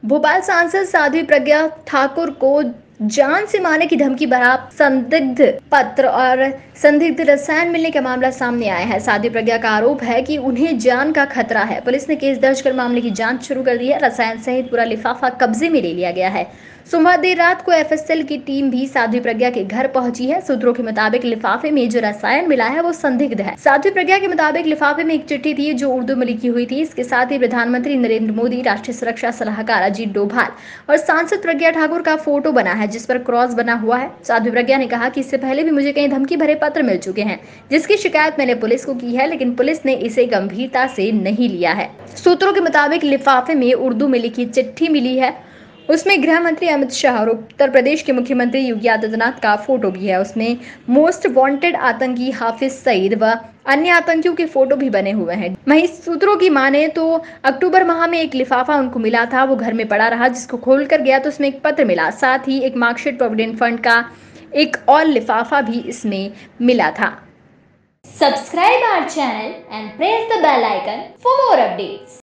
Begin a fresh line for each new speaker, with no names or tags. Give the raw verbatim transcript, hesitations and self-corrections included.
भोपाल सांसद साध्वी प्रज्ञा ठाकुर को जान से मारने की धमकी भरा संदिग्ध पत्र और संदिग्ध रसायन मिलने का मामला सामने आया है। साध्वी प्रज्ञा का आरोप है कि उन्हें जान का खतरा है। पुलिस ने केस दर्ज कर मामले की जांच शुरू कर दी है। रसायन सहित पूरा लिफाफा कब्जे में ले लिया गया है। सोमवार देर रात को एफएसएल की टीम भी साध्वी प्रज्ञा के घर पहुंची है। सूत्रों के मुताबिक लिफाफे में जो रसायन मिला है वो संदिग्ध है। साध्वी प्रज्ञा के मुताबिक लिफाफे में एक चिट्ठी थी जो उर्दू में लिखी हुई थी। इसके साथ ही प्रधानमंत्री नरेंद्र मोदी, राष्ट्रीय सुरक्षा सलाहकार अजीत डोभाल और सांसद प्रज्ञा ठाकुर का फोटो बना है जिस पर क्रॉस बना हुआ है। साध्वी प्रज्ञा ने कहा कि इससे पहले भी मुझे कई धमकी भरे पत्र मिल चुके हैं जिसकी शिकायत मैंने पुलिस को की है, लेकिन पुलिस ने इसे गंभीरता से नहीं लिया है। सूत्रों के मुताबिक लिफाफे में उर्दू में लिखी चिट्ठी मिली है। उसमें गृह मंत्री अमित शाह और उत्तर प्रदेश के मुख्यमंत्री योगी आदित्यनाथ का फोटो भी है। उसमें मोस्ट वांटेड आतंकी हाफिज सईद व अन्य आतंकियों के फोटो भी बने हुए हैं। वहीं सूत्रों की माने तो अक्टूबर माह में एक लिफाफा उनको मिला था, वो घर में पड़ा रहा, जिसको खोल कर गया तो उसमें एक पत्र मिला, साथ ही एक मार्कशीट प्रोविडेंट फंड का एक और लिफाफा भी इसमें मिला था।
Subscribe our channel and press the bell icon for more updates.